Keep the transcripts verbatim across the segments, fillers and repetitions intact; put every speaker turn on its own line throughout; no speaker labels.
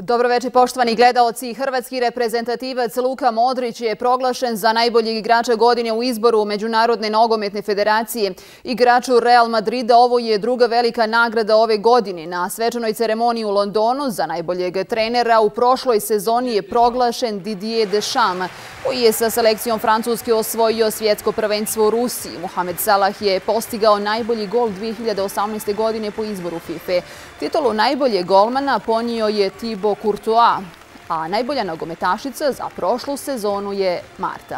Dobroveče, poštovani gledaoci. Hrvatski reprezentativac Luka Modrić je proglašen za najboljeg igrača godine u izboru Međunarodne nogometne federacije. Igraču Real Madrida ovo je druga velika nagrada ove godine. Na svečanoj ceremoniji u Londonu za najboljeg trenera u prošloj sezoni je proglašen Didier Deschamps, koji je sa selekcijom Francuske osvojio svjetsko prvenstvo u Rusiji. Mohamed Salah je postigao najbolji gol dvije hiljade osamnaeste. godine po izboru FIFA. Titulu najboljeg golmana ponio je Thibaut Courtois, a najbolja nogometašica za prošlu sezonu je Marta.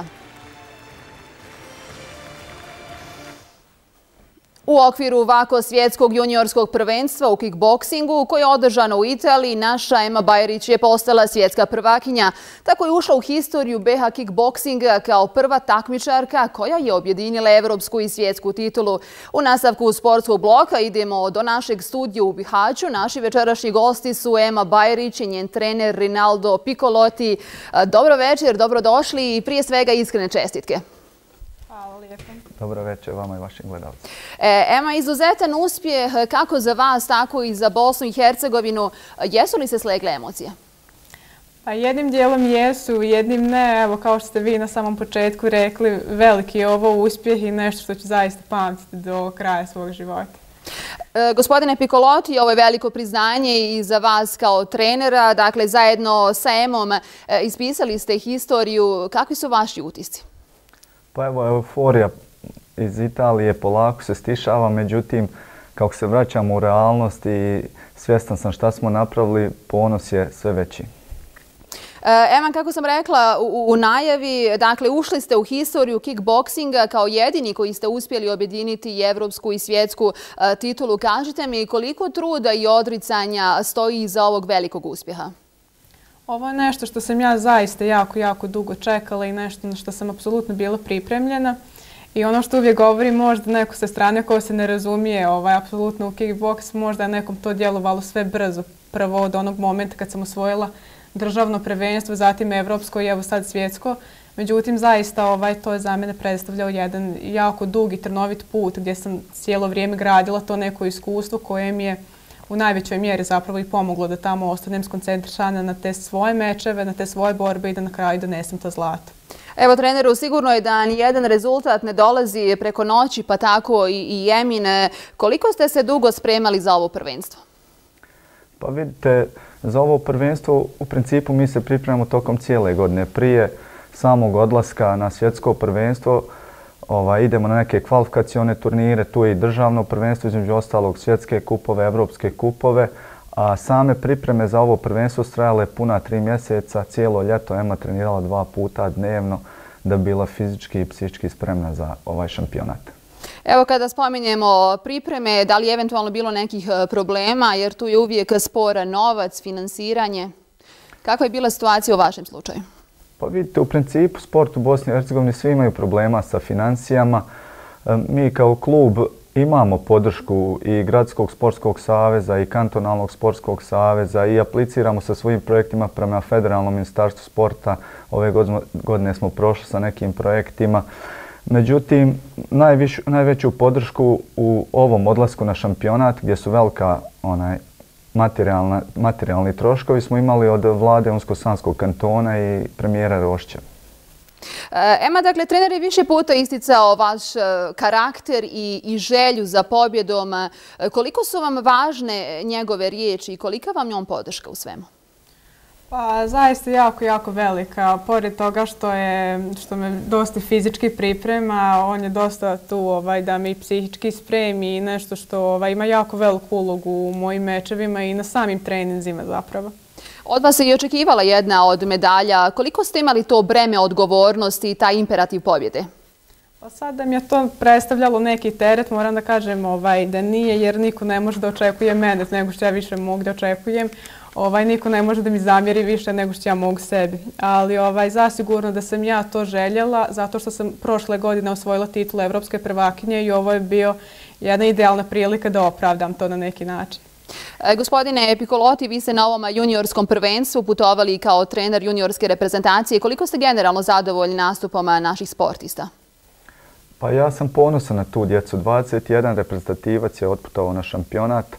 U okviru ovako svjetskog juniorskog prvenstva u kickboksingu koje je održano u Italiji, naša Ema Bajrić je postala svjetska prvakinja. Tako je ušla u historiju B H kickboksinga kao prva takmičarka koja je objedinila evropsku i svjetsku titulu. U nastavku sportskog bloka idemo do našeg studija u Bihaću. Naši večerašnji gosti su Ema Bajrić i njen trener Rinaldo Piccolotti. Dobro večer, dobrodošli i prije svega iskrene čestitke.
Dobro večer vama i vašim gledalcima.
Ema, izuzetan uspjeh kako za vas, tako i za Bosnu i Hercegovinu. Jesu li se slegle emocije?
Pa jednim dijelom jesu, jednim ne. Evo, kao što ste vi na samom početku rekli, veliki je ovo uspjeh i nešto što ću zaista pamtiti do kraja svog života.
E, gospodine Piccolotti, ovo je veliko priznanje i za vas kao trenera. Dakle, zajedno sa Emom e, ispisali ste historiju. Kakvi su vaši utisci?
Pa evo, euforija iz Italije polako se stišava, međutim, kako se vraćamo u realnost i svjestan sam šta smo napravili, ponos je sve veći.
Ema, kako sam rekla u, u najavi, dakle, ušli ste u historiju kickboksinga kao jedini koji ste uspjeli objediniti i evropsku i svjetsku uh, titulu. Kažite mi koliko truda i odricanja stoji iza ovog velikog uspjeha?
Ovo je nešto što sam ja zaista jako, jako dugo čekala i nešto na što sam apsolutno bila pripremljena. I ono što uvijek govorim, možda neko sa strane ko se ne razumije ovaj, apsolutno u kickboks, možda je nekom to djelovalo sve brzo. Prvo od onog momenta kad sam osvojila državno prvenstvo, zatim evropsko i evo sad svjetsko. Međutim, zaista ovaj, to je za mene predstavljao jedan jako dug i trnovit put gdje sam cijelo vrijeme gradila to neko iskustvo koje mi je u najvećoj mjeri zapravo i pomoglo da tamo ostanem skoncentrišana na te svoje mečeve, na te svoje borbe i da na kraju donesem to zlato.
Evo, treneru, sigurno je da nijedan rezultat ne dolazi preko noći, pa tako i, i Emine. Koliko ste se dugo spremali za ovo prvenstvo?
Pa vidite, za ovo prvenstvo u principu mi se pripremamo tokom cijele godine. Prije samog odlaska na svjetsko prvenstvo Ova, idemo na neke kvalifikacione turnire, tu je i državno prvenstvo, između ostalog svjetske kupove, evropske kupove, a same pripreme za ovo prvenstvo trajale puna tri mjeseca, cijelo ljeto Ema trenirala dva puta dnevno da bi bila fizički i psihički spremna za ovaj šampionat.
Evo, kada spominjemo pripreme, da li je eventualno bilo nekih problema, jer tu je uvijek sporan novac, finansiranje. Kakva je bila situacija u vašem slučaju?
Pa vidite, u principu sport u Bosni i Hercegovini svi imaju problema sa financijama. Mi kao klub imamo podršku i Gradskog sportskog saveza i Kantonalnog sportskog saveza i apliciramo sa svojim projektima prema Federalnom ministarstvu sporta. Ove godine smo prošli sa nekim projektima. Međutim, najviš, najveću podršku u ovom odlasku na šampionat gdje su velika onaj, materijalni troškovi smo imali od vlade Unsko-Sanskog kantona i premijera Rošća.
Ema, dakle, trener je više puta isticao vaš karakter i, i želju za pobjedom. Koliko su vam važne njegove riječi i kolika vam je on podrška u svemu?
Pa zaista jako, jako velika. Pored toga što, je, što me dosta fizički priprema, on je dosta tu ovaj, da me i psihički spremi i nešto što ovaj, ima jako veliku ulogu u mojim mečevima i na samim treninzima zapravo.
Od vas se i očekivala jedna od medalja. Koliko ste imali to breme odgovornosti i taj imperativ pobjede?
Pa sad da mi je to predstavljalo neki teret, moram da kažem ovaj, da nije, jer niko ne može da očekuje mene nego što ja više mogu da očekujem. Ovaj, niko ne može da mi zamjeri više nego što ja mogu sebi. Ali ovaj, zasigurno da sam ja to željela, zato što sam prošle godine osvojila titulu evropske prvakinje i ovo je bio jedna idealna prilika da opravdam to na neki način.
E, gospodine Piccolotti, vi ste na ovom juniorskom prvenstvu putovali kao trener juniorske reprezentacije. Koliko ste generalno zadovoljni nastupom naših sportista?
Pa ja sam ponosan na tu djecu. dvadeset jedan reprezentativac je otputovao na šampionat.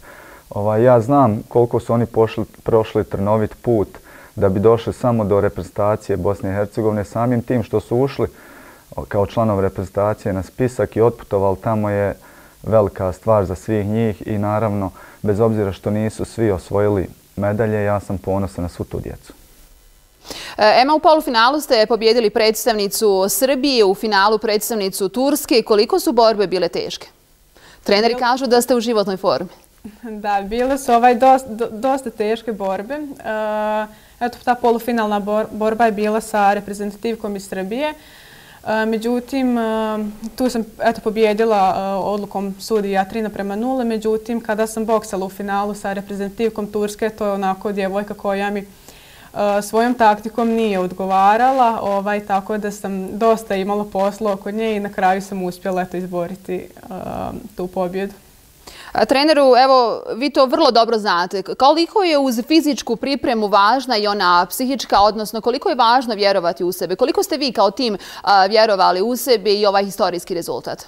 Ovaj, ja znam koliko su oni pošli, prošli trnovit put da bi došli samo do reprezentacije Bosne i Hercegovine. Samim tim što su ušli kao članov reprezentacije na spisak i otputovali tamo je velika stvar za svih njih i naravno, bez obzira što nisu svi osvojili medalje, ja sam ponosan na svu tu djecu.
Ema, u polufinalu ste pobjedili predstavnicu Srbije, u finalu predstavnicu Turske. Koliko su borbe bile teške? Treneri kažu da ste u životnoj formi.
Da, bile su ovaj dosta, dosta teške borbe. E, eto, ta polufinalna bor, borba je bila sa reprezentativkom iz Srbije. E, međutim, e, tu sam eto, pobjedila e, odlukom sudija tri naprema nula. Međutim, kada sam boksala u finalu sa reprezentativkom Turske, to je onako djevojka koja mi e, svojom taktikom nije odgovarala, ovaj, tako da sam dosta imala posla oko nje i na kraju sam uspjela eto, izboriti e, tu pobjedu.
Treneru, evo, vi to vrlo dobro znate. Koliko je uz fizičku pripremu važna i ona psihička, odnosno koliko je važno vjerovati u sebe? Koliko ste vi kao tim vjerovali u sebe i ovaj historijski rezultat?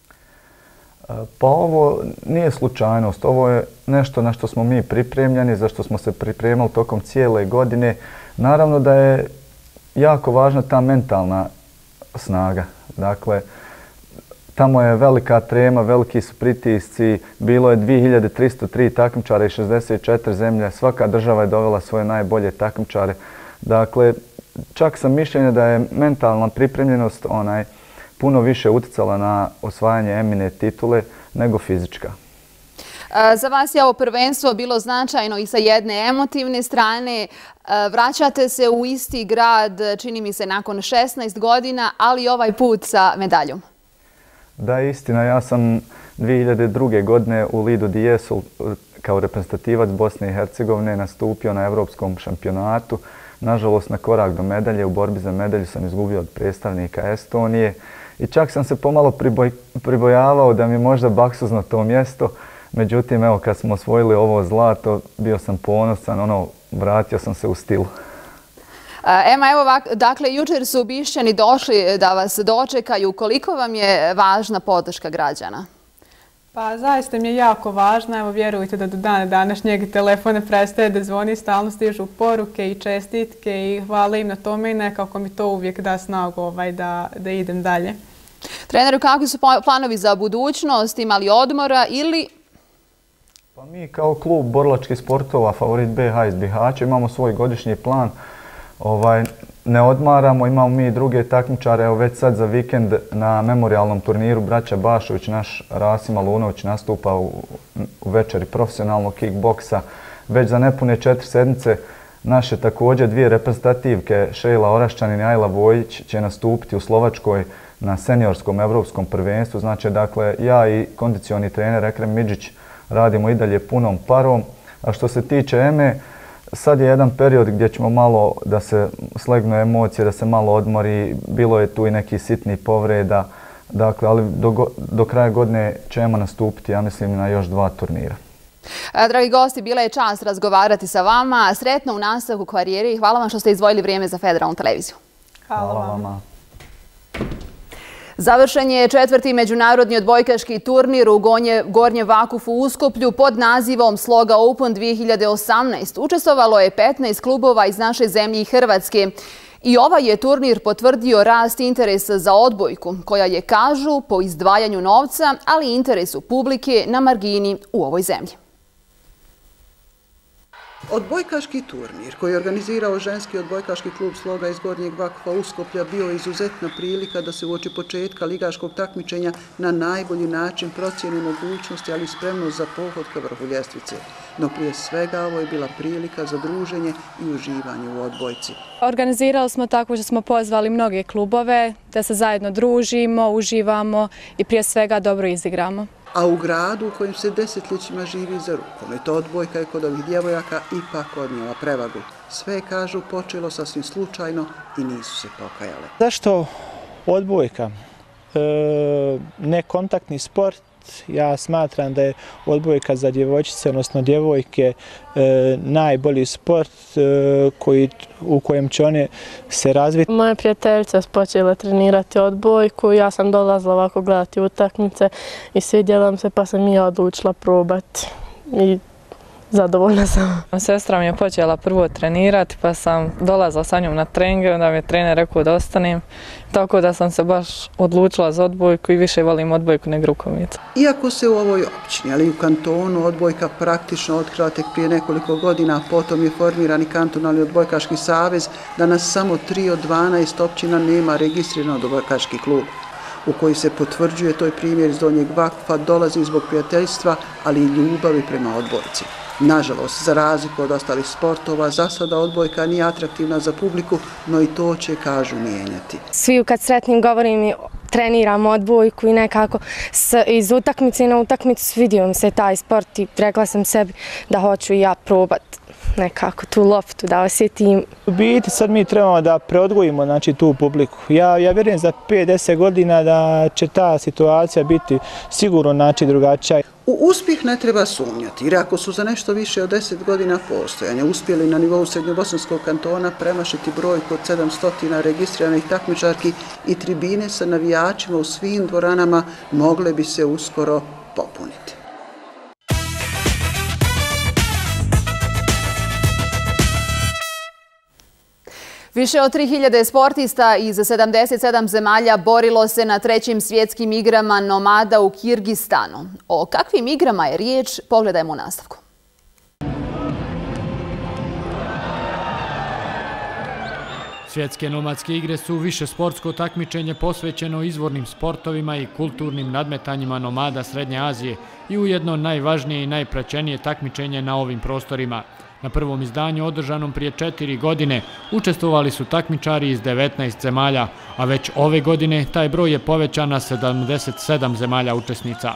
Pa ovo nije slučajnost. Ovo je nešto na što smo mi pripremljeni, za što smo se pripremali tokom cijele godine. Naravno da je jako važna ta mentalna snaga. Dakle, tamo je velika trema, veliki su pritisci, bilo je dvije hiljade tristo tri takmičara i šezdeset četiri zemlje, svaka država je dovela svoje najbolje takmičare. Dakle, čak sam mišljenja da je mentalna pripremljenost onaj, puno više utjecala na osvajanje Emine titule nego fizička.
Za vas je ovo prvenstvo bilo značajno i sa jedne emotivne strane. Vraćate se u isti grad, čini mi se, nakon šesnaest godina, ali ovaj put sa medaljom.
Da, istina. Ja sam dvije hiljade druge. godine u Lidu Dijesu kao reprezentativac Bosne i Hercegovine nastupio na Evropskom šampionatu. Nažalost, na korak do medalje, u borbi za medalju sam izgubio od predstavnika Estonije. I čak sam se pomalo priboj, pribojavao da mi možda baksuzno to mjesto. Međutim, evo, kad smo osvojili ovo zlato, bio sam ponosan, ono, vratio sam se u stilu.
Ema, evo, dakle, jučer su Bišćani došli da vas dočekaju. Koliko vam je važna podrška građana?
Pa zaista mi je jako važna. Evo, vjerujte da do dana današnjeg telefon ne prestaje da zvoni, stalno stižu poruke i čestitke i hvala im na tome i nekako mi to uvijek da snagu ovaj, da, da idem dalje.
Treneru, kakvi su planovi za budućnost? Imali odmora ili...
Pa mi kao klub borilačkih sportova Favorit B H iz Bihaća imamo svoj godišnji plan. Ovaj, ne odmaramo, imamo mi i druge takmičare. Evo već sad za vikend na memorialnom turniru Braća Bašović, naš Rasim Alunović nastupa u, u večeri profesionalnog kickboksa. Već za nepune četiri sedmice naše također dvije reprezentativke, Šejla Orašćanin i Ajla Vojić, će nastupiti u Slovačkoj na seniorskom evropskom prvenstvu. Znači, dakle, ja i kondicioni trener Ekrem Midžić radimo i dalje punom parom. A što se tiče Eme, sad je jedan period gdje ćemo malo da se slegnu emocije, da se malo odmori. Bilo je tu i neki sitni povreda. Dakle, ali do, do kraja godine ćemo nastupiti, ja mislim, na još dva turnira.
Dragi gosti, bila je čast razgovarati sa vama. Sretno u nastavku karijere i hvala vam što ste izdvojili vrijeme za Federalnu televiziju.
Hvala, hvala vama.
Završen je četvrti međunarodni odbojkaški turnir u Gornjem Vakufu u Uskoplju pod nazivom Sloga Open dvije hiljade osamnaest. Učestvovalo je petnaest klubova iz naše zemlje i Hrvatske. I ovaj je turnir potvrdio rast interesa za odbojku, koja je, kažu, po izdvajanju novca, ali i interesu publike na margini u ovoj zemlji.
Odbojkaški turnir koji je organizirao ženski odbojkaški klub Sloga iz Gornjeg Vakufa Uskoplja bio je izuzetna prilika da se uoči početka ligaškog takmičenja na najbolji način procijeni mogućnosti, ali i spremnost za pohod ka vrhu ljestvice. No prije svega ovo je bila prilika za druženje i uživanje u odbojci.
Organizirali smo tako što smo pozvali mnoge klubove da se zajedno družimo, uživamo i prije svega dobro izigramo.
A u gradu u kojem se desetljećima živi za rukomet, odbojka je kod ovih djevojaka ipak odnijela prevagu. Sve, kažu, počelo sasvim slučajno i nisu se pokajale.
Zašto odbojka? E, nekontaktni sport. Ja smatram da je odbojka za djevojčice, odnosno djevojke, e, najbolji sport e, koji, u kojem će one se razviti.
Moje prijateljice su počele trenirati odbojku, ja sam dolazila ovako gledati utakmice i svidjela mi se pa sam i ja odlučila probati. I zadovoljna sam.
Sestra mi je počela prvo trenirati pa sam dolazila sa njom na treninge, onda mi je trener rekao da ostanem. Tako da sam se baš odlučila za odbojku i više volim odbojku nego rukomet.
Iako se u ovoj općini, ali i u kantonu odbojka praktično otkrila tek prije nekoliko godina, potom je formirani kantonalni odbojkaški savez, danas samo tri od dvanaest općina nema registriran odbojkaški klub, u koji se potvrđuje toj primjer iz Donjeg Vakfa, dolazi zbog prijateljstva, ali i ljubavi prema odbojci. Nažalost, za razliku od ostalih sportova, za sada odbojka nije atraktivna za publiku, no i to će, kažu, mijenjati.
Svi kad sretnim govorim i treniram odbojku i nekako iz utakmice na utakmicu svidio mi se taj sport i rekla sam sebi da hoću i ja probati nekako tu loptu da osjetim.
U biti sad mi trebamo da preodgojimo znači, tu publiku. Ja, ja vjerujem za pet do deset godina da će ta situacija biti sigurno znači, drugačija.
U uspjeh ne treba sumnjati, jer ako su za nešto više od deset godina postojanja uspjeli na nivou Srednjobosanskog kantona premašiti brojku od sedamsto registriranih takmičarki i tribine sa navijačima u svim dvoranama mogle bi se uskoro popuniti.
Više od tri hiljade sportista iz sedamdeset sedam zemalja borilo se na trećim svjetskim igrama nomada u Kirgistanu. O kakvim igrama je riječ, pogledajmo u nastavku.
Svjetske nomadske igre su više sportsko takmičenje posvećeno izvornim sportovima i kulturnim nadmetanjima nomada Srednje Azije i ujedno najvažnije i najpraćenije takmičenje na ovim prostorima. Na prvom izdanju, održanom prije četiri godine, učestvovali su takmičari iz devetnaest zemalja, a već ove godine taj broj je povećan na sedamdeset sedam zemalja učesnica.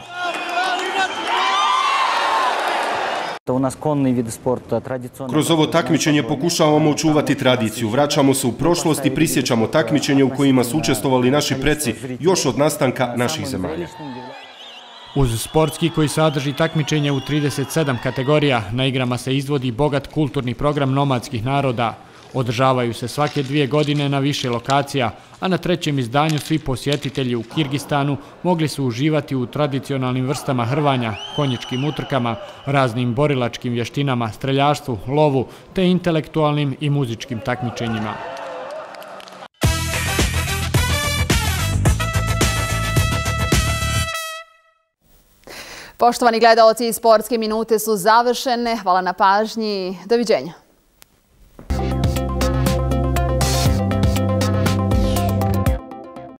Kroz ovo takmičenje pokušavamo očuvati tradiciju, vraćamo se u prošlost i prisjećamo takmičenje u kojima su učestvovali naši preci još od nastanka naših zemalja.
Uz sportski koji sadrži takmičenje u trideset sedam kategorija, na igrama se izvodi bogat kulturni program nomadskih naroda. Održavaju se svake dvije godine na više lokacija, a na trećem izdanju svi posjetitelji u Kirgistanu mogli su uživati u tradicionalnim vrstama hrvanja, konjičkim utrkama, raznim borilačkim vještinama, streljaštvu, lovu te intelektualnim i muzičkim takmičenjima.
Poštovani gledaoci, sportske minute su završene. Hvala na pažnji. Doviđenja.